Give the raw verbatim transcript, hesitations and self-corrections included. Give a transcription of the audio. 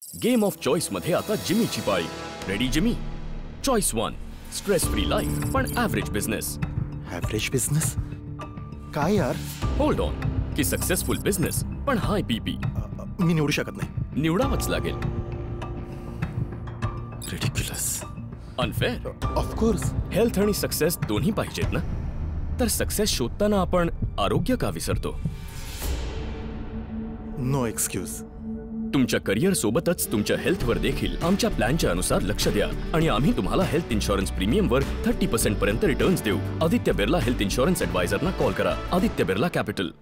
Game of choice मध्ये आता जिमीची पाळी. Ready Jimmy? Choice one, stress free life पण ॲव्हरेज बिझनेस. ॲव्हरेज बिझनेस काय यार? होल्ड ऑन, की सक्सेसफुल बिझनेस पण हाय पीपी. मी निवडू शकत नाही. निवडावंच लागेल. रिडिक्युलस. अनफेअर. ऑफकोर्स. हेल्थ आणि सक्सेस दोन्ही पाहिजेत ना. तर सक्सेस शोधताना आपण आरोग्य का विसरतो? No excuse. तुमच्या करिअर सोबतच तुमच्या हेल्थवर देखील आमच्या प्लॅनच्या अनुसार लक्ष द्या आणि आम्ही तुम्हाला हेल्थ इन्शुरन्स प्रीमियमवर थर्टी पर्सेंट पर्यंत रिटर्न्स देऊ. आदित्य बिर्ला हेल्थ इन्शुरन्स ॲडवायझरना कॉल करा. आदित्य बिर्ला कॅपिटल.